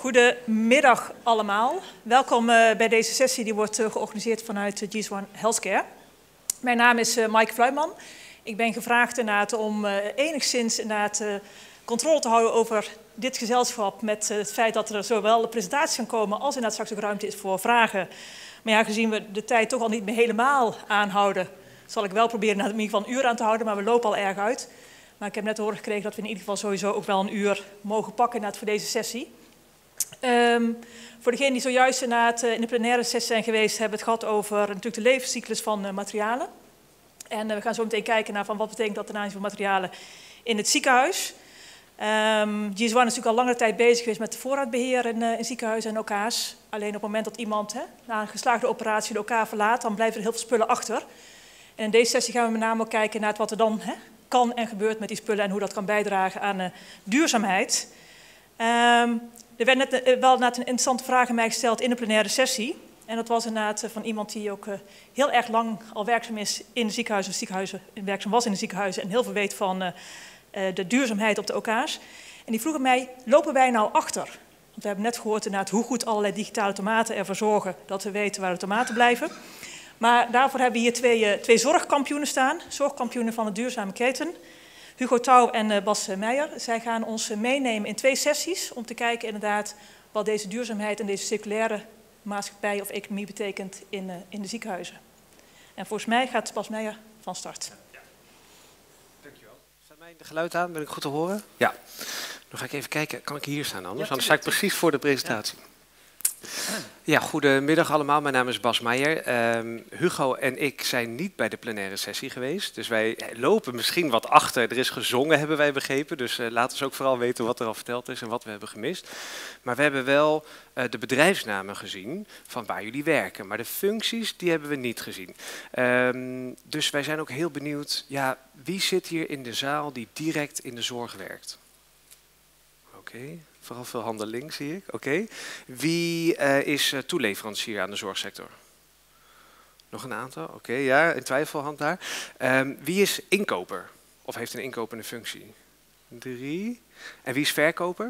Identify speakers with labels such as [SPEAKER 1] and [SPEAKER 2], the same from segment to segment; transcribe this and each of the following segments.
[SPEAKER 1] Goedemiddag allemaal. Welkom bij deze sessie die wordt georganiseerd vanuit GS1 Healthcare. Mijn naam is Maaike Fluitman. Ik ben gevraagd om enigszins controle te houden over dit gezelschap met het feit dat er zowel de presentaties gaan komen als inderdaad straks ook ruimte is voor vragen. Maar ja, gezien we de tijd toch al niet meer helemaal aanhouden, zal ik wel proberen in ieder geval een uur aan te houden, maar we lopen al erg uit. Maar ik heb net te horen gekregen dat we in ieder geval sowieso ook wel een uur mogen pakken voor deze sessie. Voor degenen die zojuist in de plenaire sessie zijn geweest, hebben we het gehad over natuurlijk de levenscyclus van materialen. En we gaan zo meteen kijken naar wat betekent dat ten aanzien van materialen in het ziekenhuis. GS1 is natuurlijk al langere tijd bezig geweest met voorraadbeheer in ziekenhuizen en OK's. Alleen op het moment dat iemand na een geslaagde operatie de OK verlaat, dan blijven er heel veel spullen achter. En in deze sessie gaan we met name ook kijken naar wat er dan kan en gebeurt met die spullen en hoe dat kan bijdragen aan duurzaamheid. Er werd net wel een interessante vraag aan mij gesteld in de plenaire sessie. En dat was inderdaad van iemand die ook heel erg lang al werkzaam is in de ziekenhuizen, werkzaam was in de ziekenhuizen en heel veel weet van de duurzaamheid op de OK's. En die vroegen mij, lopen wij nou achter? Want we hebben net gehoord inderdaad hoe goed allerlei digitale tomaten ervoor zorgen dat we weten waar de tomaten blijven. Maar daarvoor hebben we hier twee zorgkampioenen staan, zorgkampioenen van de duurzame keten. Hugo Touw en Bas Meijer. Zij gaan ons meenemen in 2 sessies om te kijken inderdaad wat deze duurzaamheid en deze circulaire maatschappij of economie betekent in de ziekenhuizen. En volgens mij gaat Bas Meijer van start.
[SPEAKER 2] Ja. Dankjewel. Staat mij de geluid aan? Ben ik goed te horen? Ja. Dan ga ik even kijken, kan ik hier staan anders? Ja, anders sta ik precies voor de presentatie. Ja. Ja, goedemiddag allemaal. Mijn naam is Bas Meijer. Hugo en ik zijn niet bij de plenaire sessie geweest. Dus wij lopen misschien wat achter. Er is gezongen, hebben wij begrepen. Dus laat ons ook vooral weten wat er al verteld is en wat we hebben gemist. Maar we hebben wel de bedrijfsnamen gezien van waar jullie werken. Maar de functies, die hebben we niet gezien. Dus wij zijn ook heel benieuwd, ja, wie zit hier in de zaal die direct in de zorg werkt? Oké. Vooral veel handen links zie ik. Oké. Wie is toeleverancier aan de zorgsector? Nog een aantal? Oké, ja, in twijfelhand daar. Wie is inkoper? Of heeft een inkopende functie? 3. En wie is verkoper?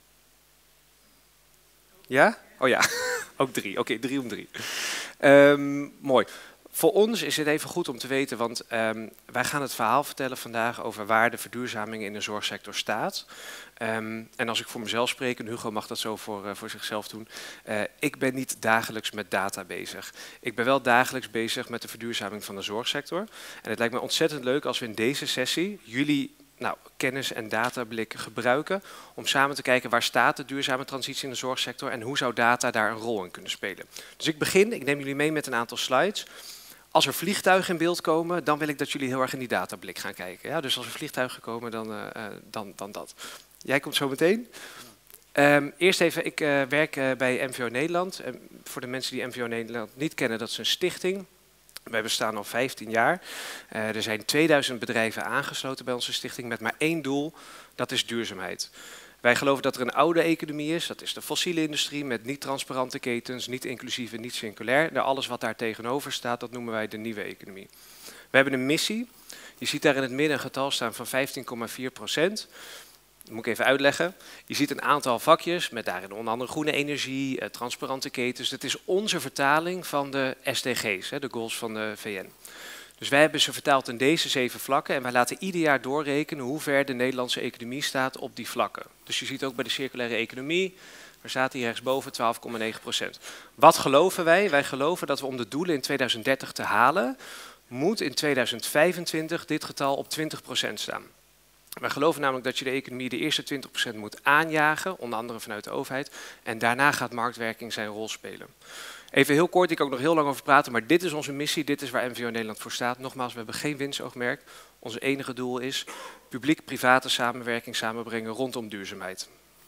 [SPEAKER 2] Ja? Oh ja, ook 3. Oké, 3 om 3. Mooi. Voor ons is het even goed om te weten, want wij gaan het verhaal vertellen vandaag over waar de verduurzaming in de zorgsector staat. En als ik voor mezelf spreek, en Hugo mag dat zo voor zichzelf doen, ik ben niet dagelijks met data bezig. Ik ben wel dagelijks bezig met de verduurzaming van de zorgsector. En het lijkt me ontzettend leuk als we in deze sessie jullie kennis en datablik gebruiken om samen te kijken waar staat de duurzame transitie in de zorgsector en hoe zou data daar een rol in kunnen spelen. Dus ik neem jullie mee met een aantal slides. Als er vliegtuigen in beeld komen, dan wil ik dat jullie heel erg in die datablik gaan kijken. Ja? Dus als er vliegtuigen komen, dan dat. Jij komt zo meteen. Eerst even, ik werk bij MVO Nederland. Voor de mensen die MVO Nederland niet kennen, dat is een stichting. Wij bestaan al 15 jaar. Er zijn 2000 bedrijven aangesloten bij onze stichting met maar 1 doel, dat is duurzaamheid. Wij geloven dat er een oude economie is, dat is de fossiele industrie met niet transparante ketens, niet inclusief en niet circulair. Alles wat daar tegenover staat, dat noemen wij de nieuwe economie. We hebben een missie, je ziet daar in het midden een getal staan van 15,4%. Dat moet ik even uitleggen. Je ziet een aantal vakjes met daarin onder andere groene energie, transparante ketens. Dat is onze vertaling van de SDG's, de goals van de VN. Dus wij hebben ze vertaald in deze 7 vlakken en wij laten ieder jaar doorrekenen hoe ver de Nederlandse economie staat op die vlakken. Dus je ziet ook bij de circulaire economie, er staat hier rechtsboven 12,9%. Wat geloven wij? Wij geloven dat we om de doelen in 2030 te halen, moet in 2025 dit getal op 20% staan. Wij geloven namelijk dat je de economie de eerste 20% moet aanjagen, onder andere vanuit de overheid, en daarna gaat marktwerking zijn rol spelen. Even heel kort, ik kan ook nog heel lang over praten, maar dit is onze missie, dit is waar MVO Nederland voor staat. Nogmaals, we hebben geen winstoogmerk. Ons enige doel is publiek-private samenwerking samenbrengen rondom duurzaamheid.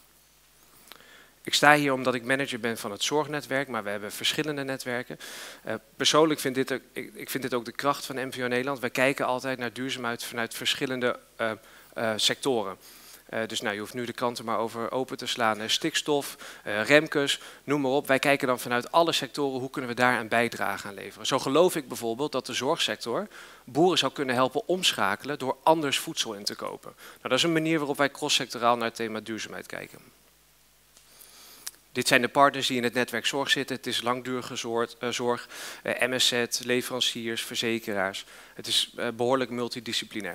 [SPEAKER 2] Ik sta hier omdat ik manager ben van het zorgnetwerk, maar we hebben verschillende netwerken. Persoonlijk vind ik dit ook de kracht van MVO Nederland. Wij kijken altijd naar duurzaamheid vanuit verschillende sectoren. Dus je hoeft nu de kranten maar over open te slaan. Stikstof, Remkes, noem maar op. Wij kijken dan vanuit alle sectoren hoe kunnen we daar een bijdrage aan leveren. Zo geloof ik bijvoorbeeld dat de zorgsector boeren zou kunnen helpen omschakelen door anders voedsel in te kopen. Dat is een manier waarop wij crosssectoraal naar het thema duurzaamheid kijken. Dit zijn de partners die in het netwerk zorg zitten. Het is langdurige zorg, MSZ, leveranciers, verzekeraars. Het is behoorlijk multidisciplinair.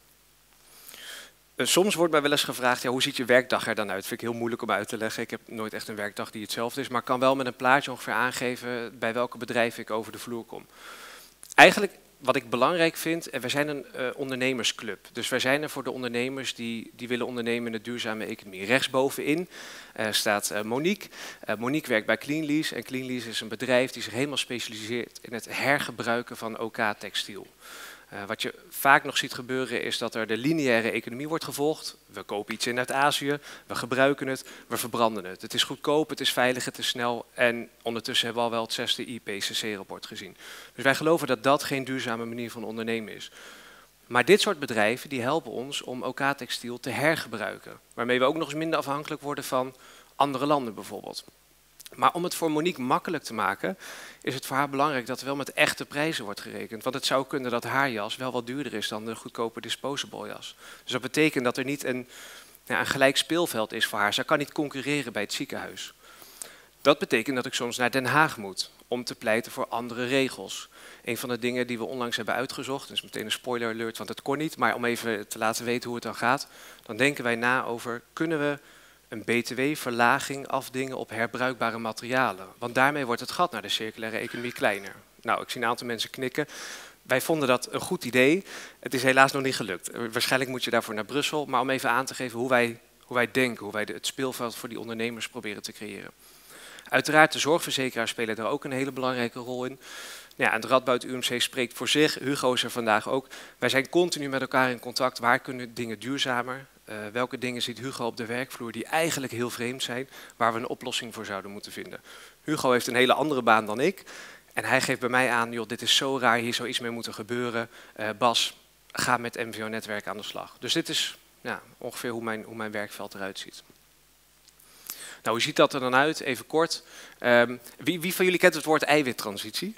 [SPEAKER 2] Soms wordt mij wel eens gevraagd, ja, hoe ziet je werkdag er dan uit? Vind ik heel moeilijk om uit te leggen. Ik heb nooit echt een werkdag die hetzelfde is, maar ik kan wel met een plaatje ongeveer aangeven bij welke bedrijven ik over de vloer kom. Eigenlijk wat ik belangrijk vind, wij zijn een ondernemersclub. Dus wij zijn er voor de ondernemers die willen ondernemen in de duurzame economie. Rechtsbovenin staat Monique. Monique werkt bij Cleanlease en Cleanlease is een bedrijf die zich helemaal specialiseert in het hergebruiken van OK-textiel. Wat je vaak nog ziet gebeuren is dat er de lineaire economie wordt gevolgd. We kopen iets in uit Azië, we gebruiken het, we verbranden het. Het is goedkoop, het is veilig, het is snel en ondertussen hebben we al wel het 6e IPCC-rapport gezien. Dus wij geloven dat dat geen duurzame manier van ondernemen is. Maar dit soort bedrijven die helpen ons om OK-textiel te hergebruiken. Waarmee we ook nog eens minder afhankelijk worden van andere landen bijvoorbeeld. Maar om het voor Monique makkelijk te maken, is het voor haar belangrijk dat er wel met echte prijzen wordt gerekend. Want het zou kunnen dat haar jas wel wat duurder is dan de goedkope disposable jas. Dus dat betekent dat er niet een gelijk speelveld is voor haar. Zij kan niet concurreren bij het ziekenhuis. Dat betekent dat ik soms naar Den Haag moet om te pleiten voor andere regels. Een van de dingen die we onlangs hebben uitgezocht, dus meteen een spoiler alert, want het kon niet, maar om even te laten weten hoe het dan gaat, dan denken wij na over, kunnen we een btw-verlaging afdingen op herbruikbare materialen? Want daarmee wordt het gat naar de circulaire economie kleiner. Nou, ik zie een aantal mensen knikken. Wij vonden dat een goed idee. Het is helaas nog niet gelukt. Waarschijnlijk moet je daarvoor naar Brussel, maar om even aan te geven hoe wij denken, hoe wij het speelveld voor die ondernemers proberen te creëren. Uiteraard, de zorgverzekeraars spelen daar ook een hele belangrijke rol in. Ja, en het Radboud UMC spreekt voor zich. Hugo is er vandaag ook. Wij zijn continu met elkaar in contact. Waar kunnen dingen duurzamer? Welke dingen ziet Hugo op de werkvloer die eigenlijk heel vreemd zijn, waar we een oplossing voor zouden moeten vinden? Hugo heeft een hele andere baan dan ik. En hij geeft bij mij aan, joh, dit is zo raar, hier zou iets mee moeten gebeuren. Bas, ga met MVO-netwerk aan de slag. Dus dit is ongeveer hoe mijn werkveld eruit ziet. Nou, hoe ziet dat er dan uit? Even kort. Wie van jullie kent het woord eiwittransitie?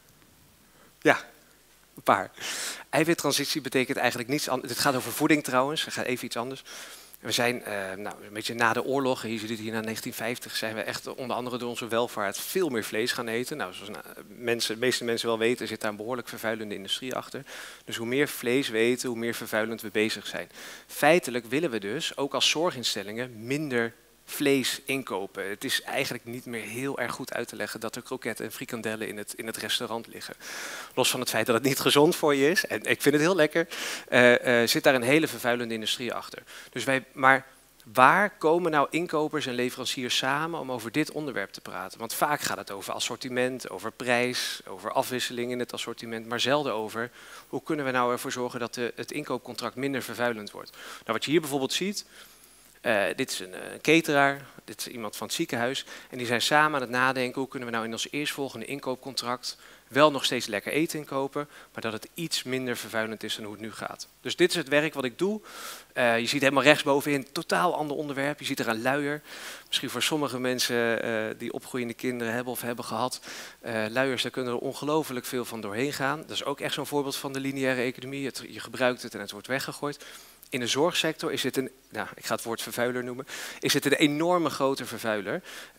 [SPEAKER 2] Ja, een paar. Eiwittransitie betekent eigenlijk niets anders. Dit gaat over voeding trouwens, het gaat even iets anders. We zijn een beetje na de oorlog, je ziet het hier na 1950, zijn we echt onder andere door onze welvaart veel meer vlees gaan eten. Nou, zoals de meeste mensen wel weten, zit daar een behoorlijk vervuilende industrie achter. Dus hoe meer vlees we eten, hoe meer vervuilend we bezig zijn. Feitelijk willen we dus, ook als zorginstellingen, minder vlees inkopen. Het is eigenlijk niet meer heel erg goed uit te leggen dat er kroketten en frikandellen in het restaurant liggen. Los van het feit dat het niet gezond voor je is, en ik vind het heel lekker, zit daar een hele vervuilende industrie achter. Dus maar waar komen nou inkopers en leveranciers samen om over dit onderwerp te praten? Want vaak gaat het over assortiment, over prijs, over afwisseling in het assortiment, maar zelden over hoe kunnen we nou ervoor zorgen dat het inkoopcontract minder vervuilend wordt. Nou, wat je hier bijvoorbeeld ziet, dit is een cateraar, dit is iemand van het ziekenhuis en die zijn samen aan het nadenken hoe kunnen we nou in ons eerstvolgende inkoopcontract wel nog steeds lekker eten inkopen, maar dat het iets minder vervuilend is dan hoe het nu gaat. Dus dit is het werk wat ik doe. Je ziet helemaal rechtsbovenin, totaal ander onderwerp. Je ziet er een luier. Misschien voor sommige mensen die opgroeiende kinderen hebben of hebben gehad. Luiers, daar kunnen er ongelooflijk veel van doorheen gaan. Dat is ook echt zo'n voorbeeld van de lineaire economie. Je gebruikt het en het wordt weggegooid. In de zorgsector is het ik ga het woord vervuiler noemen, is het een enorme grote vervuiler.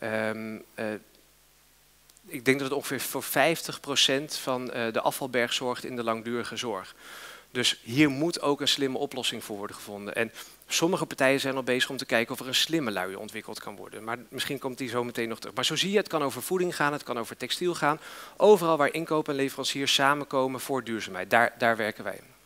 [SPEAKER 2] Ik denk dat het ongeveer voor 50% van de afvalberg zorgt in de langdurige zorg. Dus hier moet ook een slimme oplossing voor worden gevonden. En sommige partijen zijn al bezig om te kijken of er een slimme luier ontwikkeld kan worden. Maar misschien komt die zo meteen nog terug. Maar zo zie je, het kan over voeding gaan, het kan over textiel gaan. Overal waar inkoop en leveranciers samenkomen voor duurzaamheid, daar werken wij in.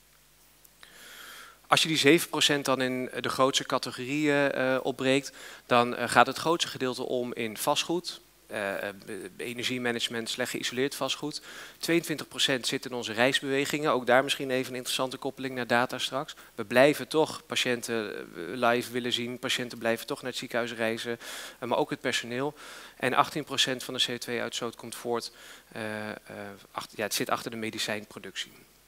[SPEAKER 2] Als je die 7% dan in de grootste categorieën opbreekt, dan gaat het grootste gedeelte om in vastgoed. Energiemanagement, slecht geïsoleerd vastgoed. 22% zit in onze reisbewegingen. Ook daar misschien even een interessante koppeling naar data straks. We blijven toch patiënten live willen zien. Patiënten blijven toch naar het ziekenhuis reizen. Maar ook het personeel. En 18% van de CO2-uitstoot komt voort. Het zit achter de medicijnproductie.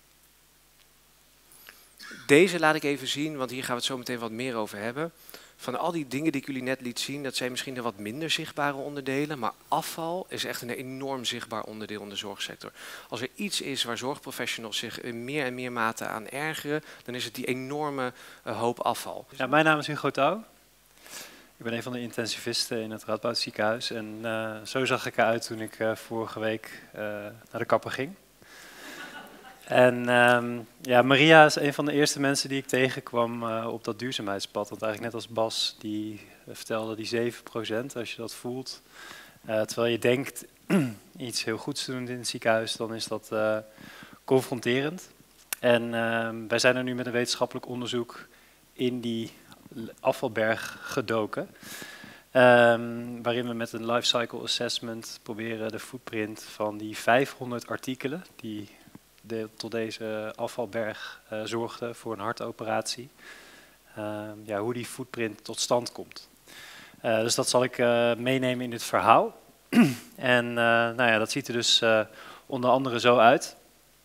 [SPEAKER 2] Deze laat ik even zien, want hier gaan we het zo meteen wat meer over hebben. Van al die dingen die ik jullie net liet zien, dat zijn misschien de wat minder zichtbare onderdelen. Maar afval is echt een enorm zichtbaar onderdeel in de zorgsector. Als er iets is waar zorgprofessionals zich in meer en meer mate aan ergeren, dan is het die enorme hoop afval.
[SPEAKER 3] Ja, mijn naam is Hugo Touw. Ik ben een van de intensivisten in het Radboud ziekenhuis en zo zag ik eruit toen ik vorige week naar de kapper ging. En ja, Maria is een van de eerste mensen die ik tegenkwam op dat duurzaamheidspad. Want eigenlijk net als Bas, die vertelde die 7%, als je dat voelt. Terwijl je denkt iets heel goeds te doen in het ziekenhuis, dan is dat confronterend. En wij zijn er nu met een wetenschappelijk onderzoek in die afvalberg gedoken. Waarin we met een lifecycle assessment proberen de footprint van die 500 artikelen die tot deze afvalberg zorgden voor een hartoperatie. Ja, hoe die footprint tot stand komt. Dus dat zal ik meenemen in dit verhaal. En nou ja, dat ziet er dus onder andere zo uit.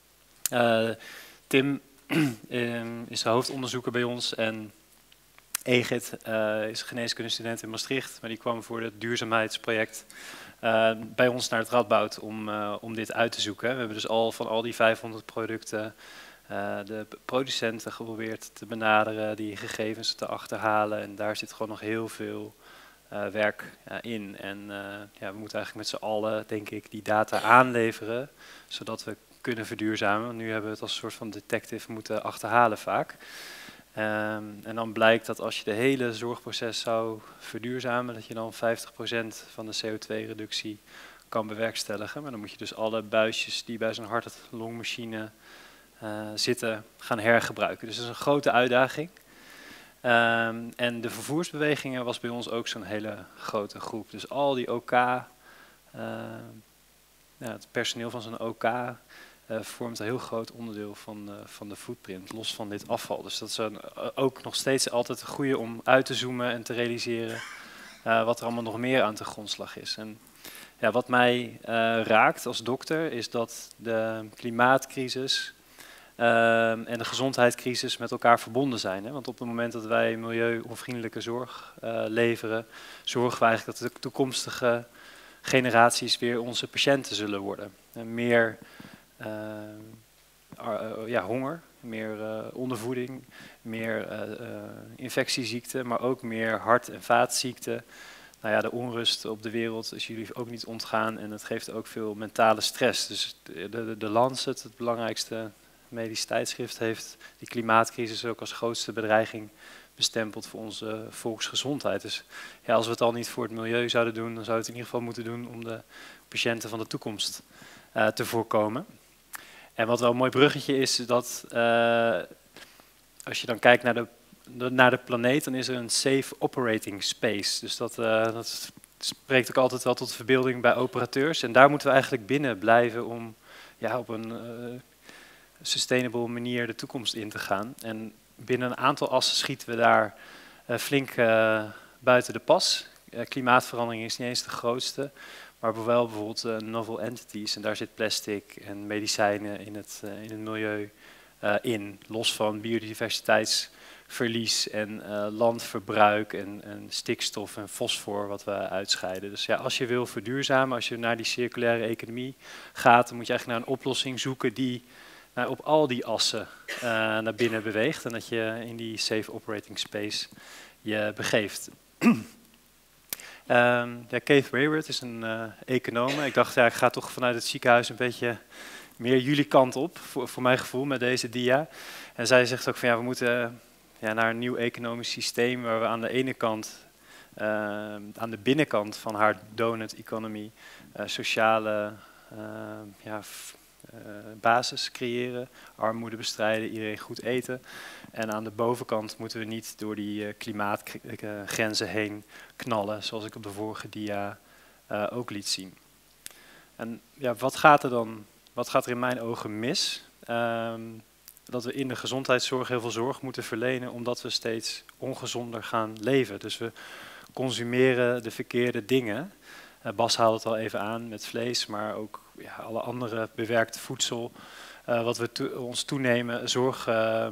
[SPEAKER 3] Tim is de hoofdonderzoeker bij ons en Egid is geneeskundestudent in Maastricht, maar die kwam voor het duurzaamheidsproject bij ons naar het Radboud om dit uit te zoeken. We hebben dus van al die 500 producten de producenten geprobeerd te benaderen, die gegevens te achterhalen en daar zit gewoon nog heel veel werk in. En ja, we moeten eigenlijk met z'n allen, denk ik, die data aanleveren, zodat we kunnen verduurzamen. Want nu hebben we het als een soort van detective moeten achterhalen vaak. En dan blijkt dat als je de hele zorgproces zou verduurzamen, dat je dan 50% van de CO2-reductie kan bewerkstelligen. Maar dan moet je dus alle buisjes die bij zo'n hart-longmachine zitten gaan hergebruiken. Dus dat is een grote uitdaging. En de vervoersbewegingen was bij ons ook zo'n hele grote groep. Dus al die OK, ja, het personeel van zo'n OK vormt een heel groot onderdeel van de footprint, los van dit afval. Dus dat is ook nog steeds altijd een goede om uit te zoomen en te realiseren wat er allemaal nog meer aan de grondslag is. En ja, wat mij raakt als dokter is dat de klimaatcrisis en de gezondheidscrisis met elkaar verbonden zijn. Hè? Want op het moment dat wij milieu-onvriendelijke zorg leveren, zorgen we eigenlijk dat de toekomstige generaties weer onze patiënten zullen worden. En meer honger, meer ondervoeding, meer infectieziekten, maar ook meer hart- en vaatziekten. Nou ja, de onrust op de wereld is jullie ook niet ontgaan en het geeft ook veel mentale stress. Dus de Lancet, het belangrijkste medisch tijdschrift, heeft die klimaatcrisis ook als grootste bedreiging bestempeld voor onze volksgezondheid. Dus ja, als we het al niet voor het milieu zouden doen, dan zouden we het in ieder geval moeten doen om de patiënten van de toekomst te voorkomen. En wat wel een mooi bruggetje is, dat als je dan kijkt naar de planeet, dan is er een safe operating space. Dus dat spreekt ook altijd wel tot de verbeelding bij operateurs. En daar moeten we eigenlijk binnen blijven om ja, op een sustainable manier de toekomst in te gaan. En binnen een aantal assen schieten we daar flink buiten de pas. Klimaatverandering is niet eens de grootste, maar wel bijvoorbeeld novel entities. En daar zit plastic en medicijnen in het milieu in. Los van biodiversiteitsverlies en landverbruik en stikstof en fosfor wat we uitscheiden. Dus ja, als je wil verduurzamen, als je naar die circulaire economie gaat, dan moet je eigenlijk naar een oplossing zoeken die op al die assen naar binnen beweegt en dat je in die safe operating space je begeeft. Ja, Keith Rayward is een econoom. Ik dacht, ja, ik ga toch vanuit het ziekenhuis een beetje meer jullie kant op, voor mijn gevoel, met deze dia. En zij zegt ook van ja, we moeten naar een nieuw economisch systeem waar we aan de ene kant, aan de binnenkant van haar donut economy, sociale basis creëren, armoede bestrijden, iedereen goed eten. En aan de bovenkant moeten we niet door die klimaatgrenzen heen knallen, zoals ik op de vorige dia ook liet zien. En ja, wat gaat er in mijn ogen mis? Dat we in de gezondheidszorg heel veel zorg moeten verlenen, omdat we steeds ongezonder gaan leven. Dus we consumeren de verkeerde dingen. Bas haalde het al even aan met vlees, maar ook ja, alle andere bewerkte voedsel. Wat we ons toenemen, zorg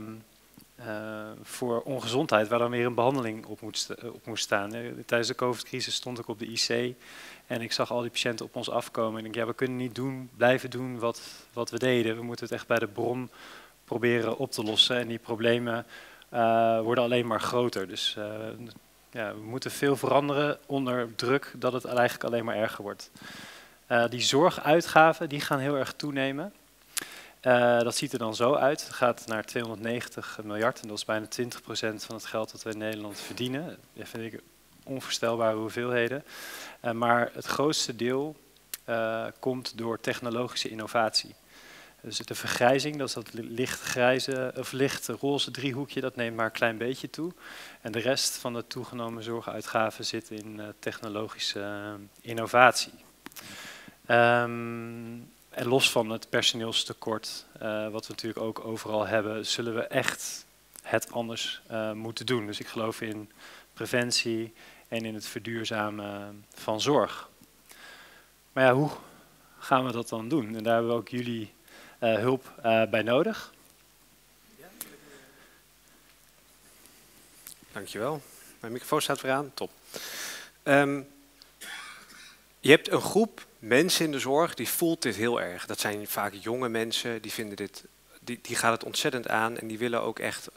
[SPEAKER 3] voor ongezondheid, waar dan weer een behandeling op moest staan. Tijdens de COVID-crisis stond ik op de IC en ik zag al die patiënten op ons afkomen. En ik denk, ja, we kunnen niet blijven doen wat we deden. We moeten het echt bij de bron proberen op te lossen. En die problemen worden alleen maar groter. Dus ja, we moeten veel veranderen onder druk dat het eigenlijk alleen maar erger wordt. Die zorguitgaven die gaan heel erg toenemen. Dat ziet er dan zo uit. Het gaat naar 290 miljard en dat is bijna 20% van het geld dat we in Nederland verdienen. Dat vind ik onvoorstelbare hoeveelheden. Maar het grootste deel komt door technologische innovatie. Dus de vergrijzing, dat is dat lichtgrijze of lichtroze driehoekje, dat neemt maar een klein beetje toe. En de rest van de toegenomen zorguitgaven zit in technologische innovatie. En los van het personeelstekort, wat we natuurlijk ook overal hebben, zullen we echt het anders moeten doen. Dus ik geloof in preventie en in het verduurzamen van zorg. Maar ja, hoe gaan we dat dan doen? En daar hebben we ook jullie hulp bij nodig.
[SPEAKER 2] Dankjewel. Mijn microfoon staat weer aan. Top. Je hebt een groep mensen in de zorg die voelt dit heel erg. Dat zijn vaak jonge mensen, die vinden dit, die gaat het ontzettend aan en die willen ook echt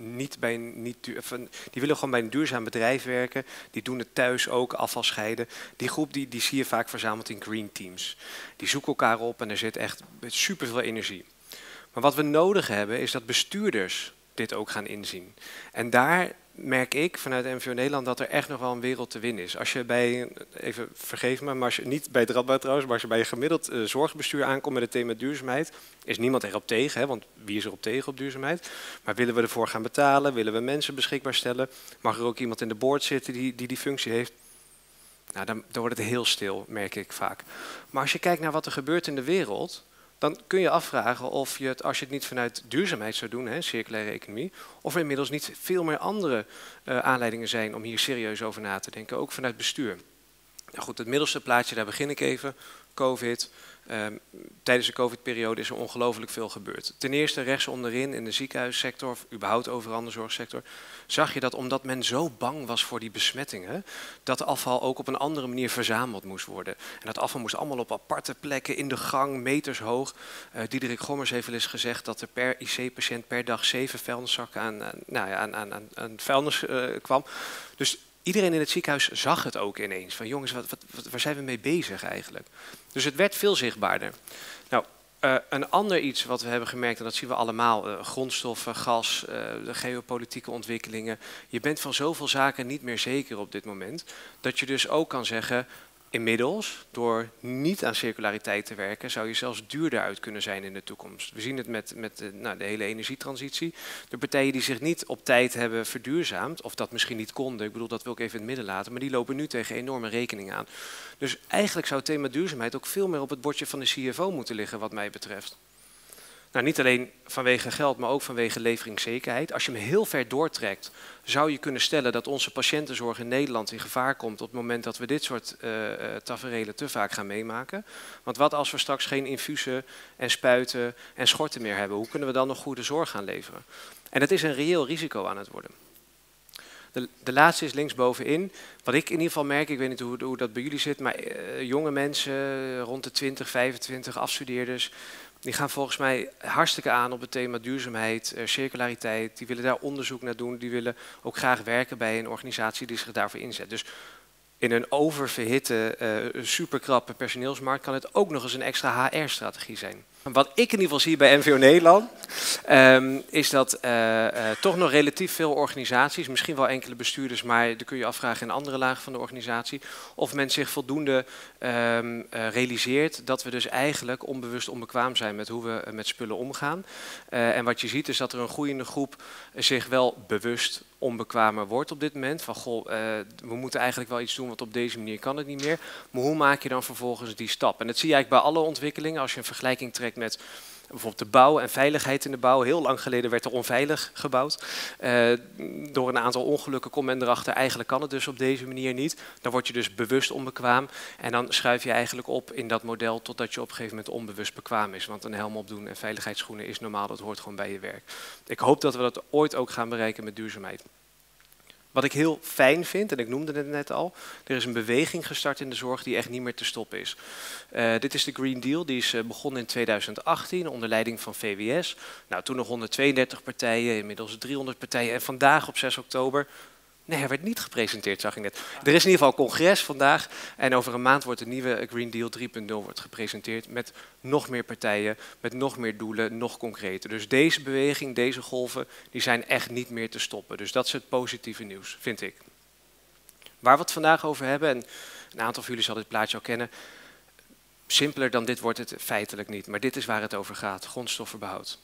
[SPEAKER 2] die willen gewoon bij een duurzaam bedrijf werken. Die doen het thuis ook, afval scheiden. Die groep die zie je vaak verzameld in green teams. Die zoeken elkaar op en er zit echt superveel energie. Maar wat we nodig hebben is dat bestuurders dit ook gaan inzien. En daar merk ik vanuit NVO Nederland dat er echt nog wel een wereld te winnen is. Als je bij, even vergeef me, maar als je niet bij het Radboud trouwens, maar als je bij een gemiddeld zorgbestuur aankomt met het thema duurzaamheid, is niemand erop tegen, hè, want wie is erop tegen op duurzaamheid? Maar willen we ervoor gaan betalen? Willen we mensen beschikbaar stellen? Mag er ook iemand in de board zitten die functie heeft? Nou, dan wordt het heel stil, merk ik vaak. Maar als je kijkt naar wat er gebeurt in de wereld, dan kun je afvragen of je het, als je het niet vanuit duurzaamheid zou doen, hè, circulaire economie, of er inmiddels niet veel meer andere aanleidingen zijn om hier serieus over na te denken, ook vanuit bestuur. Nou goed, het middelste plaatje, daar begin ik even. COVID. Tijdens de COVID-periode is er ongelooflijk veel gebeurd. Ten eerste rechts onderin in de ziekenhuissector, of überhaupt overal in de zorgsector, zag je dat omdat men zo bang was voor die besmettingen, dat afval ook op een andere manier verzameld moest worden. En dat afval moest allemaal op aparte plekken, in de gang, meters hoog. Diederik Gommers heeft wel eens gezegd dat er per IC-patiënt per dag 7 vuilniszakken aan vuilnis kwam. Dus iedereen in het ziekenhuis zag het ook ineens. Van jongens, waar zijn we mee bezig eigenlijk? Dus het werd veel zichtbaarder. Nou, een ander iets wat we hebben gemerkt, en dat zien we allemaal, grondstoffen, gas, de geopolitieke ontwikkelingen. Je bent van zoveel zaken niet meer zeker op dit moment, dat je dus ook kan zeggen, inmiddels, door niet aan circulariteit te werken, zou je zelfs duurder uit kunnen zijn in de toekomst. We zien het met de hele energietransitie. De partijen die zich niet op tijd hebben verduurzaamd, of dat misschien niet konden, ik bedoel dat wil ik even in het midden laten, maar die lopen nu tegen enorme rekeningen aan. Dus eigenlijk zou het thema duurzaamheid ook veel meer op het bordje van de CFO moeten liggen wat mij betreft. Nou, niet alleen vanwege geld, maar ook vanwege leveringszekerheid. Als je hem heel ver doortrekt, zou je kunnen stellen dat onze patiëntenzorg in Nederland in gevaar komt op het moment dat we dit soort taferelen te vaak gaan meemaken. Want wat als we straks geen infusen en spuiten en schorten meer hebben? Hoe kunnen we dan nog goede zorg gaan leveren? En dat is een reëel risico aan het worden. De laatste is linksbovenin. Wat ik in ieder geval merk, ik weet niet hoe dat bij jullie zit, maar jonge mensen rond de 20, 25, afstudeerders, die gaan volgens mij hartstikke aan op het thema duurzaamheid, circulariteit. Die willen daar onderzoek naar doen. Die willen ook graag werken bij een organisatie die zich daarvoor inzet. Dus in een oververhitte, superkrappe personeelsmarkt kan het ook nog eens een extra HR-strategie zijn. Wat ik in ieder geval zie bij NVO Nederland, is dat toch nog relatief veel organisaties, misschien wel enkele bestuurders, maar dan kun je afvragen in andere lagen van de organisatie, of men zich voldoende realiseert dat we dus eigenlijk onbewust onbekwaam zijn met hoe we met spullen omgaan. En wat je ziet is dat er een groeiende groep zich wel bewust onbekwamer wordt op dit moment. Van goh, we moeten eigenlijk wel iets doen, want op deze manier kan het niet meer. Maar hoe maak je dan vervolgens die stap? En dat zie je eigenlijk bij alle ontwikkelingen. Als je een vergelijking trekt met bijvoorbeeld de bouw en veiligheid in de bouw. Heel lang geleden werd er onveilig gebouwd. Door een aantal ongelukken komt men erachter, eigenlijk kan het dus op deze manier niet. Dan word je dus bewust onbekwaam. En dan schuif je eigenlijk op in dat model totdat je op een gegeven moment onbewust bekwaam is. Want een helm opdoen en veiligheidsschoenen is normaal, dat hoort gewoon bij je werk. Ik hoop dat we dat ooit ook gaan bereiken met duurzaamheid. Wat ik heel fijn vind, en ik noemde het net al, er is een beweging gestart in de zorg die echt niet meer te stoppen is. Dit is de Green Deal, die is begonnen in 2018 onder leiding van VWS. Nou, toen nog 132 partijen, inmiddels 300 partijen en vandaag op 6 oktober Nee, hij werd niet gepresenteerd, zag ik net. Er is in ieder geval een congres vandaag en over een maand wordt de nieuwe Green Deal 3.0 wordt gepresenteerd met nog meer partijen, met nog meer doelen, nog concreter. Dus deze beweging, deze golven, die zijn echt niet meer te stoppen. Dus dat is het positieve nieuws, vind ik. Waar we het vandaag over hebben, en een aantal van jullie zal dit plaatje al kennen, simpeler dan dit wordt het feitelijk niet, maar dit is waar het over gaat, grondstoffenbehoud.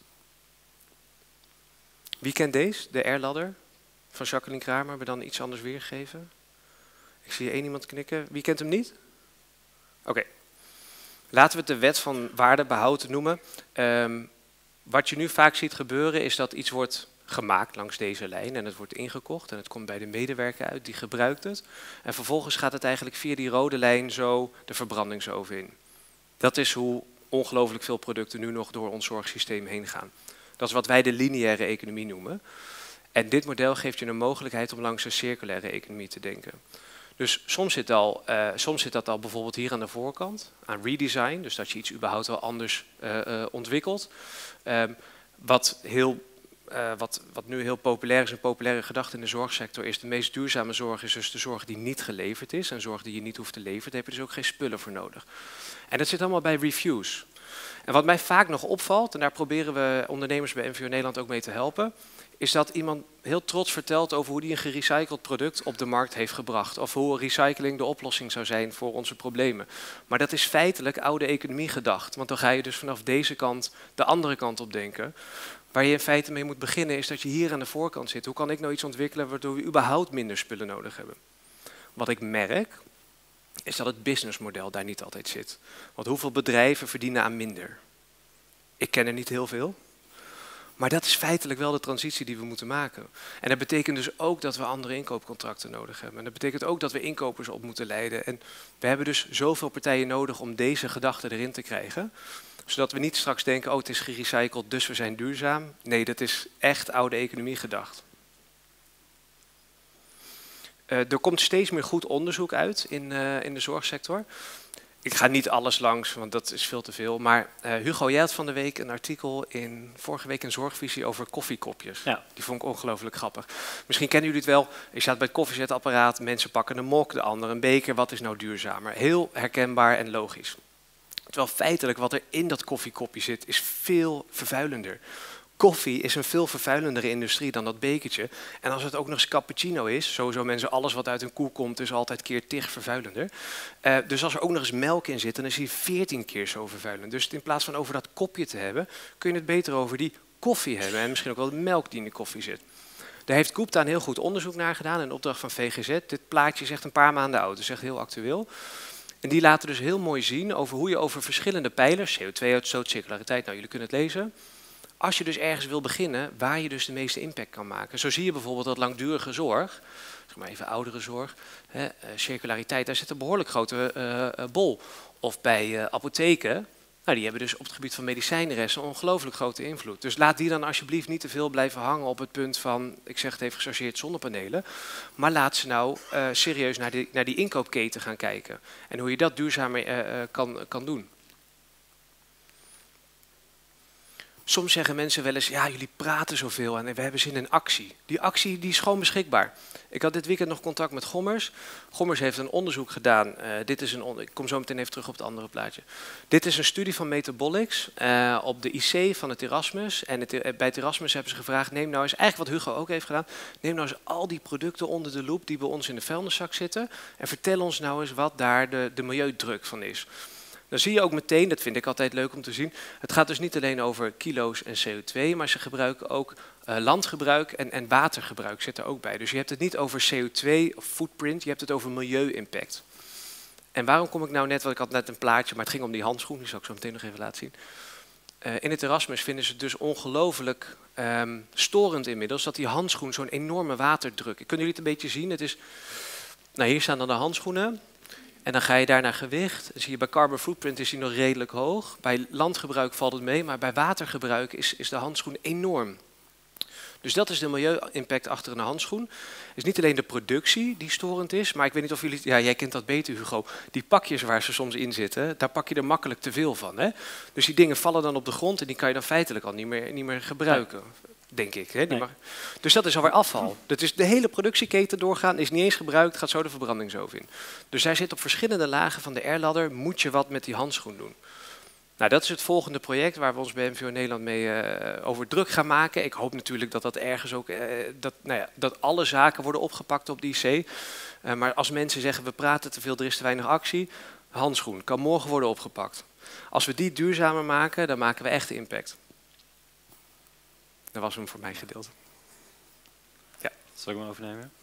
[SPEAKER 2] Wie kent deze, de R-ladder van Jacqueline Kramer, maar dan iets anders weergegeven? Ik zie één iemand knikken. Wie kent hem niet? Oké. Laten we het de wet van waardebehoud noemen. Wat je nu vaak ziet gebeuren is dat iets wordt gemaakt langs deze lijn en het wordt ingekocht en het komt bij de medewerker uit, die gebruikt het. En vervolgens gaat het eigenlijk via die rode lijn zo de verbrandingsoven in. Dat is hoe ongelooflijk veel producten nu nog door ons zorgsysteem heen gaan. Dat is wat wij de lineaire economie noemen. En dit model geeft je een mogelijkheid om langs een circulaire economie te denken. Dus soms zit dat al bijvoorbeeld hier aan de voorkant, aan redesign. Dus dat je iets überhaupt wel anders ontwikkelt. Wat nu heel populair is, een populaire gedachte in de zorgsector is, de meest duurzame zorg is dus de zorg die niet geleverd is. En zorg die je niet hoeft te leveren, daar heb je dus ook geen spullen voor nodig. En dat zit allemaal bij refuse. En wat mij vaak nog opvalt, en daar proberen we ondernemers bij NVO Nederland ook mee te helpen, is dat iemand heel trots vertelt over hoe hij een gerecycled product op de markt heeft gebracht. Of hoe recycling de oplossing zou zijn voor onze problemen. Maar dat is feitelijk oude economie gedacht. Want dan ga je dus vanaf deze kant de andere kant op denken. Waar je in feite mee moet beginnen is dat je hier aan de voorkant zit. Hoe kan ik nou iets ontwikkelen waardoor we überhaupt minder spullen nodig hebben? Wat ik merk is dat het businessmodel daar niet altijd zit. Want hoeveel bedrijven verdienen aan minder? Ik ken er niet heel veel. Maar dat is feitelijk wel de transitie die we moeten maken. En dat betekent dus ook dat we andere inkoopcontracten nodig hebben. En dat betekent ook dat we inkopers op moeten leiden. En we hebben dus zoveel partijen nodig om deze gedachte erin te krijgen. Zodat we niet straks denken, oh het is gerecycled, dus we zijn duurzaam. Nee, dat is echt oude economie gedacht. Er komt steeds meer goed onderzoek uit in de zorgsector. Ik ga niet alles langs, want dat is veel te veel. Maar Hugo, jij had van de week een artikel vorige week in Zorgvisie over koffiekopjes. Ja. Die vond ik ongelooflijk grappig. Misschien kennen jullie het wel. Je staat bij het koffiezetapparaat, mensen pakken een mok, de ander een beker. Wat is nou duurzamer? Heel herkenbaar en logisch. Terwijl feitelijk wat er in dat koffiekopje zit, is veel vervuilender. Koffie is een veel vervuilendere industrie dan dat bekertje. En als het ook nog eens cappuccino is, sowieso mensen, alles wat uit een koe komt is altijd keer 10 vervuilender. Dus als er ook nog eens melk in zit, dan is die 14 keer zo vervuilend. Dus in plaats van over dat kopje te hebben, kun je het beter over die koffie hebben. En misschien ook wel de melk die in de koffie zit. Daar heeft Gupta een heel goed onderzoek naar gedaan in opdracht van VGZ. Dit plaatje is echt een paar maanden oud, dus echt heel actueel. En die laten dus heel mooi zien over hoe je over verschillende pijlers, CO2-uitstoot, circulariteit, nou jullie kunnen het lezen. Als je dus ergens wil beginnen, waar je dus de meeste impact kan maken. Zo zie je bijvoorbeeld dat langdurige zorg, zeg maar even oudere zorg, circulariteit, daar zit een behoorlijk grote bol. Of bij apotheken, nou, die hebben dus op het gebied van medicijnresten een ongelooflijk grote invloed. Dus laat die dan alsjeblieft niet te veel blijven hangen op het punt van, ik zeg het even gechargeerd, zonnepanelen. Maar laat ze nou serieus naar die inkoopketen gaan kijken. En hoe je dat duurzamer kan doen. Soms zeggen mensen wel eens, ja, jullie praten zoveel en we hebben zin in actie. Die actie die is gewoon beschikbaar. Ik had dit weekend nog contact met Gommers. Gommers heeft een onderzoek gedaan. Ik kom zo meteen even terug op het andere plaatje. Dit is een studie van Metabolics op de IC van het Erasmus. En bij het Erasmus hebben ze gevraagd, neem nou eens, eigenlijk wat Hugo ook heeft gedaan, neem nou eens al die producten onder de loep die bij ons in de vuilniszak zitten. En vertel ons nou eens wat daar de milieudruk van is. Dan zie je ook meteen, dat vind ik altijd leuk om te zien, het gaat dus niet alleen over kilo's en CO2, maar ze gebruiken ook landgebruik en watergebruik zit er ook bij. Dus je hebt het niet over CO2 of footprint, je hebt het over milieu-impact. En waarom kom ik nou net, want ik had net een plaatje, maar het ging om die handschoen, die zal ik zo meteen nog even laten zien. In het Erasmus vinden ze het dus ongelooflijk storend inmiddels, dat die handschoen zo'n enorme waterdruk. Kunnen jullie het een beetje zien? Het is, nou, hier staan dan de handschoenen. En dan ga je daar naar gewicht. Dan zie je bij carbon footprint is die nog redelijk hoog. Bij landgebruik valt het mee, maar bij watergebruik is de handschoen enorm. Dus dat is de milieu-impact achter een handschoen. Het is niet alleen de productie die storend is, maar ik weet niet of jullie, ja, jij kent dat beter Hugo, die pakjes waar ze soms in zitten, daar pak je er makkelijk te veel van. Hè? Dus die dingen vallen dan op de grond en die kan je dan feitelijk al niet meer gebruiken. denk ik. Hè? Die
[SPEAKER 3] Nee.
[SPEAKER 2] mag... Dus dat is alweer afval. Dat is de hele productieketen doorgaan, is niet eens gebruikt, gaat zo de verbrandingsoven in. Dus hij zit op verschillende lagen van de R-ladder, moet je wat met die handschoen doen. Nou, dat is het volgende project waar we ons bij MVO Nederland mee over druk gaan maken. Ik hoop natuurlijk dat dat ergens ook, dat alle zaken worden opgepakt op die IC. Maar als mensen zeggen, we praten te veel, er is te weinig actie, handschoen, kan morgen worden opgepakt. Als we die duurzamer maken, dan maken we echt impact. Dat was hem voor mij gedeeld. Ja.
[SPEAKER 3] Zal ik hem overnemen?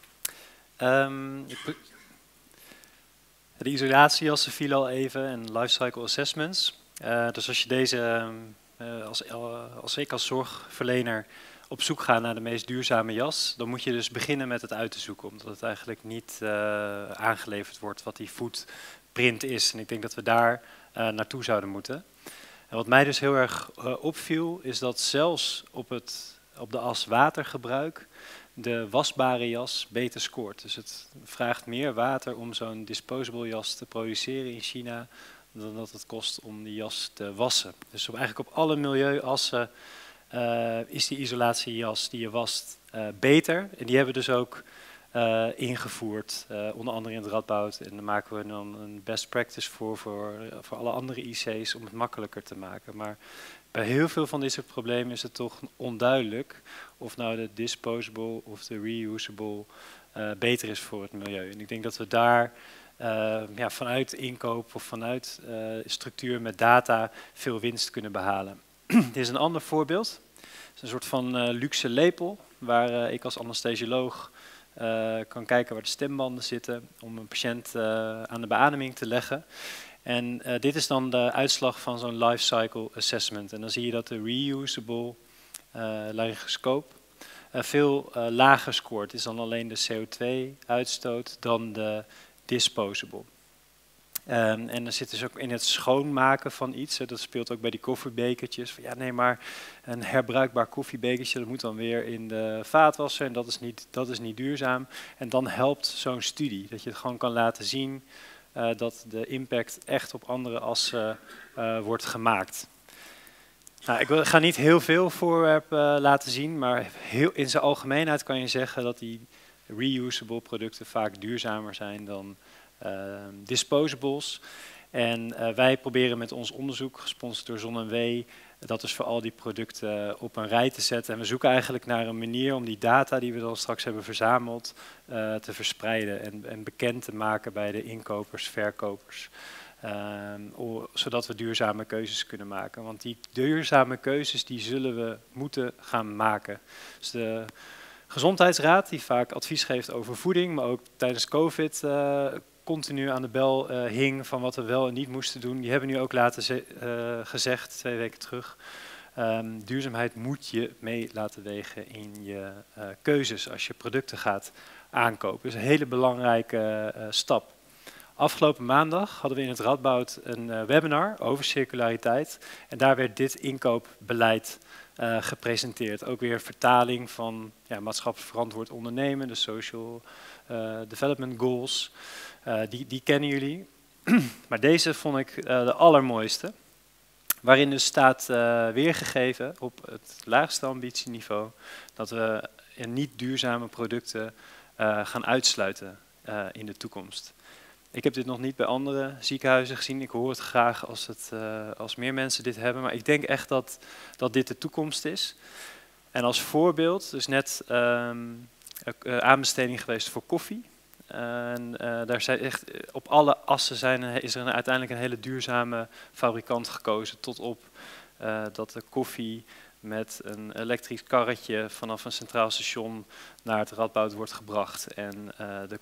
[SPEAKER 3] De isolatiejassen vielen al even en lifecycle assessments. Dus als je deze, als ik als zorgverlener op zoek ga naar de meest duurzame jas, dan moet je dus beginnen met het uit te zoeken, omdat het eigenlijk niet aangeleverd wordt wat die footprint is. En ik denk dat we daar naartoe zouden moeten. En wat mij dus heel erg opviel, is dat zelfs op de as watergebruik de wasbare jas beter scoort. Dus het vraagt meer water om zo'n disposable jas te produceren in China dan dat het kost om die jas te wassen. Dus eigenlijk op alle milieuassen is die isolatiejas die je wast beter. En die hebben we dus ook ingevoerd, onder andere in het Radboud. En daar maken we dan een best practice voor alle andere IC's om het makkelijker te maken. Maar bij heel veel van deze problemen is het toch onduidelijk of nou de disposable of de reusable beter is voor het milieu. En ik denk dat we daar vanuit inkoop of vanuit structuur met data veel winst kunnen behalen. Dit is een ander voorbeeld. Het is een soort van luxe lepel waar ik als anesthesioloog kan kijken waar de stembanden zitten om een patiënt aan de beademing te leggen. En dit is dan de uitslag van zo'n lifecycle assessment. En dan zie je dat de reusable laryngoscoop veel lager scoort. Het is dan alleen de CO2-uitstoot dan de disposable. En er zit dus ook in het schoonmaken van iets. Dat speelt ook bij die koffiebekertjes. Van, ja, nee, maar een herbruikbaar koffiebekertje, dat moet dan weer in de vaatwasser. En dat is niet duurzaam. En dan helpt zo'n studie. Dat je het gewoon kan laten zien dat de impact echt op andere assen wordt gemaakt. Nou, ik ga niet heel veel voorwerpen laten zien, maar in zijn algemeenheid kan je zeggen dat die reusable producten vaak duurzamer zijn dan disposables. En wij proberen met ons onderzoek, gesponsord door ZonMW, dat dus voor al die producten op een rij te zetten. En we zoeken eigenlijk naar een manier om die data die we dan straks hebben verzameld te verspreiden en bekend te maken bij de inkopers, verkopers. Zodat we duurzame keuzes kunnen maken. Want die duurzame keuzes die zullen we moeten gaan maken. Dus de Gezondheidsraad die vaak advies geeft over voeding, maar ook tijdens COVID continu aan de bel hing van wat we wel en niet moesten doen. Die hebben nu ook gezegd, 2 weken terug, duurzaamheid moet je mee laten wegen in je keuzes als je producten gaat aankopen. Dus een hele belangrijke stap. Afgelopen maandag hadden we in het Radboud een webinar over circulariteit. En daar werd dit inkoopbeleid gepresenteerd. Ook weer vertaling van maatschappelijk verantwoord ondernemen, de Social Development Goals. Die kennen jullie. Maar deze vond ik de allermooiste. Waarin dus staat weergegeven op het laagste ambitieniveau dat we niet duurzame producten gaan uitsluiten in de toekomst. Ik heb dit nog niet bij andere ziekenhuizen gezien. Ik hoor het graag als meer mensen dit hebben. Maar ik denk echt dat dit de toekomst is. En als voorbeeld, dus net aanbesteding geweest voor koffie. En daar zijn echt op alle assen is er uiteindelijk een hele duurzame fabrikant gekozen. Tot op dat de koffie met een elektrisch karretje vanaf een centraal station naar het Radboud wordt gebracht. En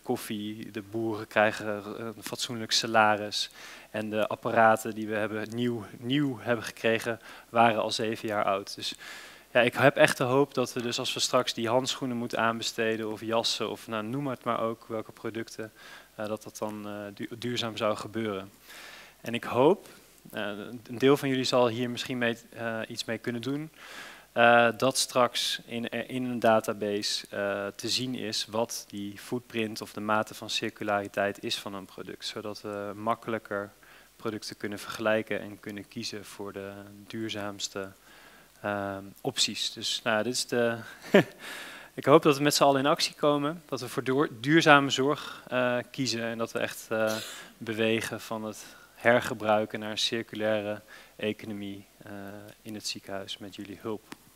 [SPEAKER 3] de boeren krijgen een fatsoenlijk salaris. En de apparaten die we nieuw hebben gekregen, waren al 7 jaar oud. Dus ja, ik heb echt de hoop dat we dus als we straks die handschoenen moeten aanbesteden of jassen of noem het maar ook, welke producten, dat dan duurzaam zou gebeuren. En ik hoop, een deel van jullie zal hier misschien iets mee kunnen doen, dat straks in een database te zien is wat die footprint of de mate van circulariteit is van een product. Zodat we makkelijker producten kunnen vergelijken en kunnen kiezen voor de duurzaamste opties. Dus nou, dit is de... Ik hoop dat we met z'n allen in actie komen, dat we voor duurzame zorg kiezen en dat we echt bewegen van het hergebruiken naar een circulaire economie in het ziekenhuis met jullie hulp.